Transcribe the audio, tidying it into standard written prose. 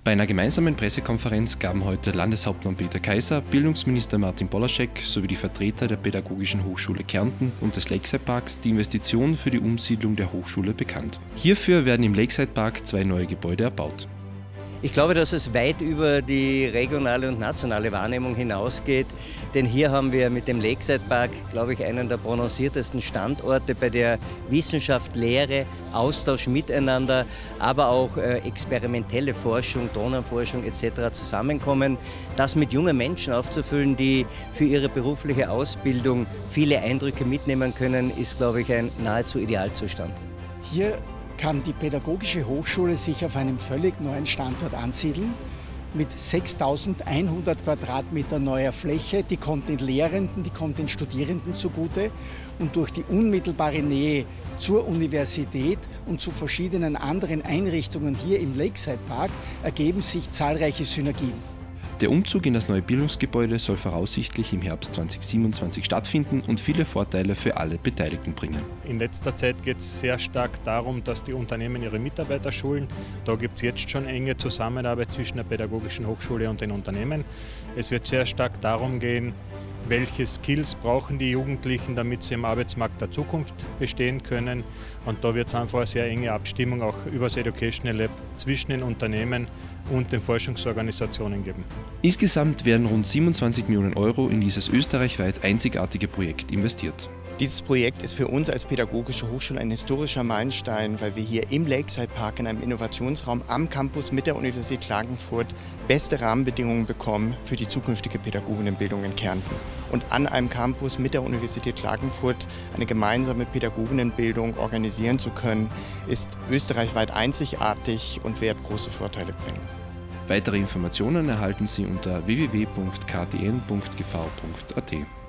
Bei einer gemeinsamen Pressekonferenz gaben heute Landeshauptmann Peter Kaiser, Bildungsminister Martin Polaschek sowie die Vertreter der Pädagogischen Hochschule Kärnten und des Lakeside Parks die Investition für die Umsiedlung der Hochschule bekannt. Hierfür werden im Lakeside Park 2 neue Gebäude erbaut. Ich glaube, dass es weit über die regionale und nationale Wahrnehmung hinausgeht, denn hier haben wir mit dem Lakeside Park, glaube ich, einen der prononciertesten Standorte, bei der Wissenschaft, Lehre, Austausch miteinander, aber auch experimentelle Forschung, Drohnenforschung etc. zusammenkommen. Das mit jungen Menschen aufzufüllen, die für ihre berufliche Ausbildung viele Eindrücke mitnehmen können, ist, glaube ich, ein nahezu Idealzustand. Hier kann die Pädagogische Hochschule sich auf einem völlig neuen Standort ansiedeln, mit 6.100 Quadratmeter neuer Fläche. Die kommt den Lehrenden, die kommt den Studierenden zugute. Und durch die unmittelbare Nähe zur Universität und zu verschiedenen anderen Einrichtungen hier im Lakeside Park ergeben sich zahlreiche Synergien. Der Umzug in das neue Bildungsgebäude soll voraussichtlich im Herbst 2027 stattfinden und viele Vorteile für alle Beteiligten bringen. In letzter Zeit geht es sehr stark darum, dass die Unternehmen ihre Mitarbeiter schulen. Da gibt es jetzt schon enge Zusammenarbeit zwischen der Pädagogischen Hochschule und den Unternehmen. Es wird sehr stark darum gehen, welche Skills brauchen die Jugendlichen, damit sie im Arbeitsmarkt der Zukunft bestehen können. Und da wird es einfach eine sehr enge Abstimmung auch über das Educational Lab zwischen den Unternehmen und den Forschungsorganisationen geben. Insgesamt werden rund 27 Millionen Euro in dieses österreichweit einzigartige Projekt investiert. Dieses Projekt ist für uns als Pädagogische Hochschule ein historischer Meilenstein, weil wir hier im Lakeside Park in einem Innovationsraum am Campus mit der Universität Klagenfurt beste Rahmenbedingungen bekommen für die zukünftige Pädagoginnenbildung in Kärnten. Und an einem Campus mit der Universität Klagenfurt eine gemeinsame Pädagoginnenbildung organisieren zu können, ist österreichweit einzigartig und wird große Vorteile bringen. Weitere Informationen erhalten Sie unter www.ktn.gv.at.